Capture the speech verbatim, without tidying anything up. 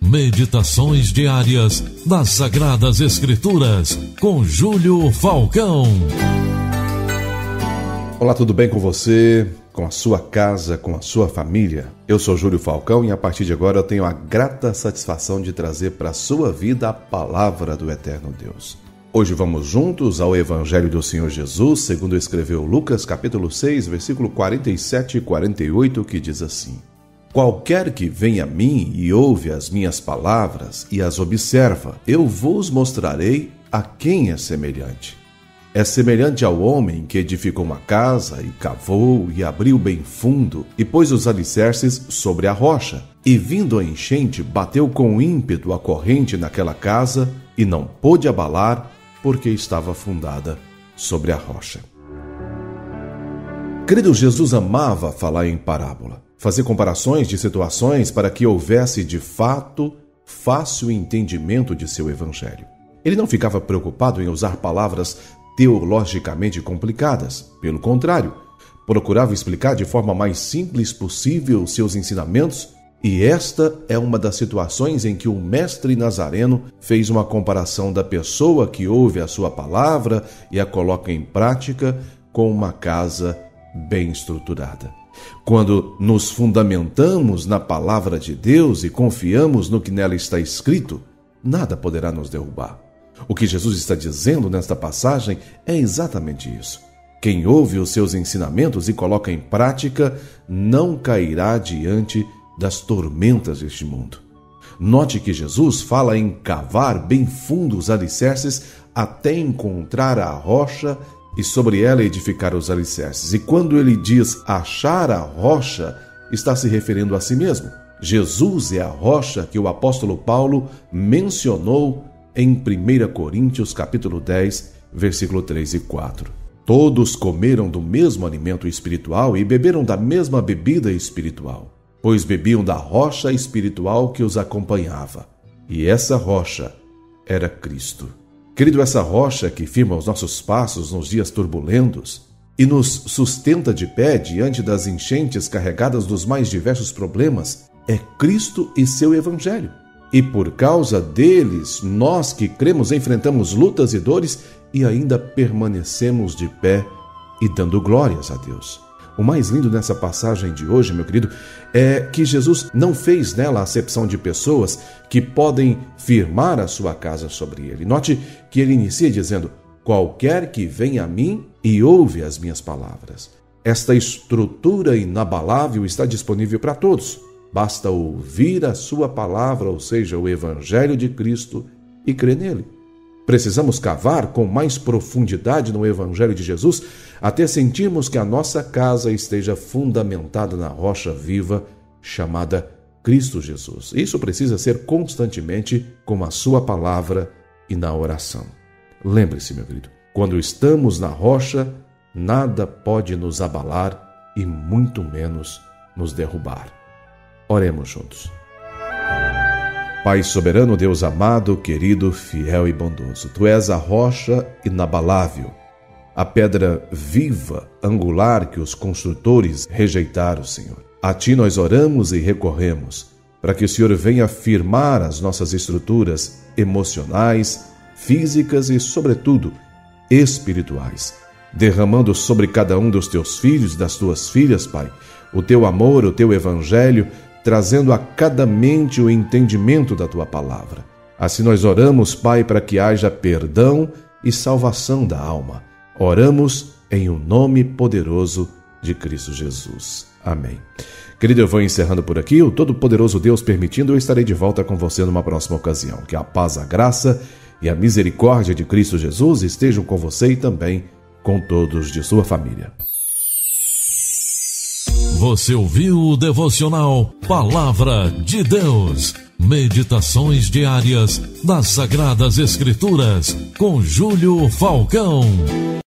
Meditações diárias das Sagradas Escrituras, com Júlio Falcão. Olá, tudo bem com você, com a sua casa, com a sua família? Eu sou Júlio Falcão e a partir de agora eu tenho a grata satisfação de trazer para a sua vida a palavra do eterno Deus. Hoje vamos juntos ao Evangelho do Senhor Jesus, segundo escreveu Lucas, capítulo seis, versículo quarenta e sete e quarenta e oito, que diz assim: Qualquer que vem a mim e ouve as minhas palavras e as observa, eu vos mostrarei a quem é semelhante. É semelhante ao homem que edificou uma casa e cavou e abriu bem fundo e pôs os alicerces sobre a rocha. E vindo a enchente, bateu com ímpeto a corrente naquela casa e não pôde abalar, porque estava fundada sobre a rocha. Querido, Jesus amava falar em parábola, fazer comparações de situações para que houvesse de fato fácil entendimento de seu evangelho. Ele não ficava preocupado em usar palavras teologicamente complicadas. Pelo contrário, procurava explicar de forma mais simples possível seus ensinamentos, e esta é uma das situações em que o mestre Nazareno fez uma comparação da pessoa que ouve a sua palavra e a coloca em prática com uma casa bem estruturada. Quando nos fundamentamos na palavra de Deus e confiamos no que nela está escrito, nada poderá nos derrubar. O que Jesus está dizendo nesta passagem é exatamente isso. Quem ouve os seus ensinamentos e coloca em prática não cairá diante das tormentas deste mundo. Note que Jesus fala em cavar bem fundo os alicerces até encontrar a rocha e sobre ela edificar os alicerces. E quando ele diz achar a rocha, está se referindo a si mesmo. Jesus é a rocha que o apóstolo Paulo mencionou em primeira Coríntios capítulo dez, versículo três e quatro. Todos comeram do mesmo alimento espiritual e beberam da mesma bebida espiritual, pois bebiam da rocha espiritual que os acompanhava. E essa rocha era Cristo. Querido, essa rocha que firma os nossos passos nos dias turbulentos e nos sustenta de pé diante das enchentes carregadas dos mais diversos problemas é Cristo e seu Evangelho. E por causa deles, nós que cremos enfrentamos lutas e dores e ainda permanecemos de pé e dando glórias a Deus. O mais lindo nessa passagem de hoje, meu querido, é que Jesus não fez nela a acepção de pessoas que podem firmar a sua casa sobre ele. Note que ele inicia dizendo: qualquer que vem a mim e ouve as minhas palavras. Esta estrutura inabalável está disponível para todos. Basta ouvir a sua palavra, ou seja, o Evangelho de Cristo, e crer nele. Precisamos cavar com mais profundidade no Evangelho de Jesus até sentirmos que a nossa casa esteja fundamentada na rocha viva chamada Cristo Jesus. Isso precisa ser constantemente com a sua palavra e na oração. Lembre-se, meu querido, quando estamos na rocha, nada pode nos abalar e muito menos nos derrubar. Oremos juntos. Pai soberano, Deus amado, querido, fiel e bondoso, Tu és a rocha inabalável, a pedra viva, angular que os construtores rejeitaram, Senhor. A Ti nós oramos e recorremos, para que o Senhor venha firmar as nossas estruturas emocionais, físicas e, sobretudo, espirituais, derramando sobre cada um dos Teus filhos e das Tuas filhas, Pai, o Teu amor, o Teu Evangelho, trazendo a cada mente o entendimento da Tua palavra. Assim nós oramos, Pai, para que haja perdão e salvação da alma. Oramos em o nome poderoso de Cristo Jesus. Amém. Querido, eu vou encerrando por aqui. O Todo-Poderoso Deus permitindo, eu estarei de volta com você numa próxima ocasião. Que a paz, a graça e a misericórdia de Cristo Jesus estejam com você e também com todos de sua família. Você ouviu o devocional Palavra de Deus, meditações diárias das Sagradas Escrituras, com Júlio Falcão.